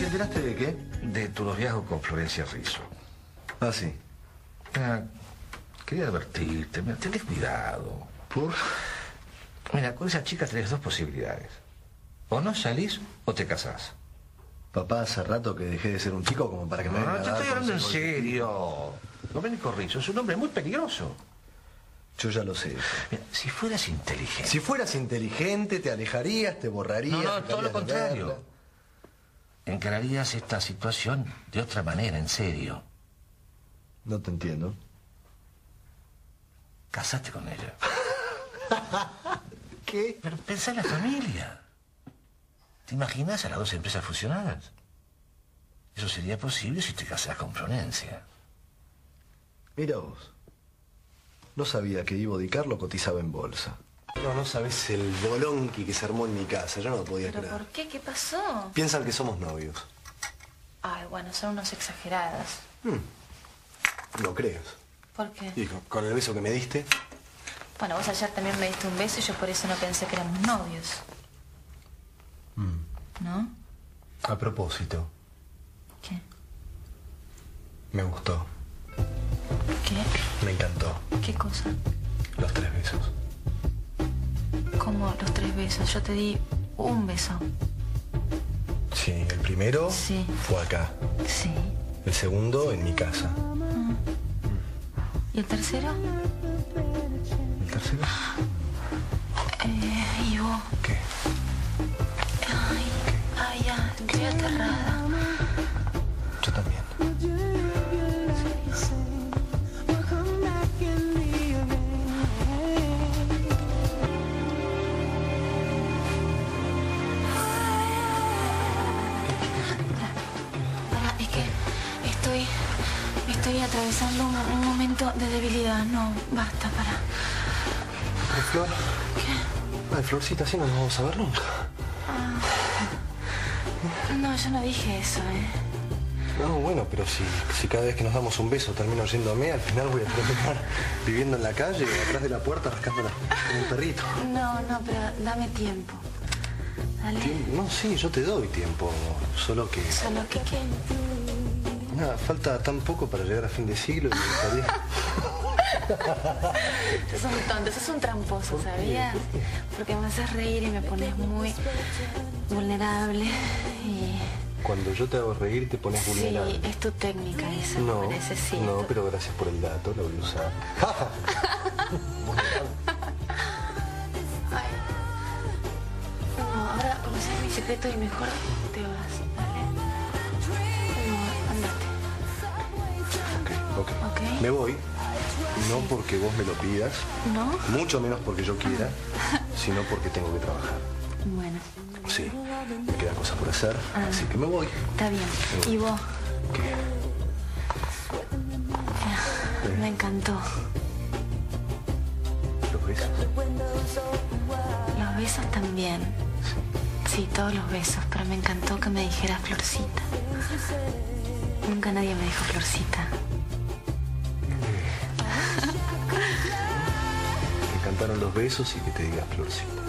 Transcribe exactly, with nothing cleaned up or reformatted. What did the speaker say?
enteraste de qué? De tu noviazgo con Florencia Rizzo. Ah, sí. Ah, quería advertirte, mira, tenés cuidado. ¿Por? Mira, con esa chica tenés dos posibilidades. O no salís o te casás. Papá, hace rato que dejé de ser un chico como para que me No, venga no, a te dar estoy hablando en consejos. serio. Domenico Rizzo es un hombre muy peligroso. Yo ya lo sé. Mira, si fueras inteligente... Si fueras inteligente, te alejarías, te borrarías. No, no, dejarías todo lo de contrario. verla. Encararías esta situación de otra manera, en serio. No te entiendo. Casate con ella. ¿Qué? Pero pensá en la familia. ¿Te imaginas a las dos empresas fusionadas? Eso sería posible si te casás con Florencia. Mira vos. No sabía que Ivo Di Carlo cotizaba en bolsa. No, no sabes el bolonqui que se armó en mi casa. Yo no lo podía ¿Pero creer. por qué? ¿Qué pasó? Piensan que somos novios. Ay, bueno, son unos exagerados. Hmm. No creas. ¿Por qué? Y con, con el beso que me diste. Bueno, vos ayer también me diste un beso y yo por eso no pensé que éramos novios. Mm. ¿No? A propósito, ¿Qué? me gustó. ¿Qué? Me encantó. ¿Qué cosa? Los tres besos. ¿Cómo los tres besos? Yo te di un beso. Sí, el primero Sí. fue acá. Sí. El segundo en mi casa. ¿Y el tercero? ¿El tercero? Eh, Ivo. ¿Qué? Ay, ay, ya, estoy aterrada. Yo también. Para, es que estoy, estoy atravesando un, un momento de debilidad. No, basta, para. ¿Ay, Flor? ¿Qué? Ay, Florcita, así no nos vamos a ver nunca. No, yo no dije eso, ¿eh? No, bueno, pero si, si cada vez que nos damos un beso termino yéndome, al final voy a terminar viviendo en la calle, atrás de la puerta, rascándola como un perrito. No, no, pero dame tiempo. Dale. Tiem- No, sí, yo te doy tiempo, solo que... Solo que qué. Nada, falta tan poco para llegar a fin de siglo y me gustaría... Sos un tonto, sos un tramposo, ¿sabías? Porque me haces reír y me pones muy vulnerable y... Cuando yo te hago reír te pones vulnerable. Sí, es tu técnica esa, No, me parece, sí. no, tu- pero gracias por el dato, lo voy a usar. Ay. No, ahora conoces mi secreto y mejor te vas, ¿vale? No, andate. Ok, ok. Ok. Me voy, no porque vos me lo pidas, ¿No? mucho menos porque yo quiera, sino porque tengo que trabajar. Bueno, Sí, me quedan cosas por hacer, Ah. así que me voy. está bien. ¿Y vos? ¿Qué? Eh, Me encantó. ¿Los besos? Los besos también. Sí, todos los besos, pero me encantó que me dijeras Florcita. Nunca nadie me dijo Florcita. Que cantaron los besos y que te digas Florcita.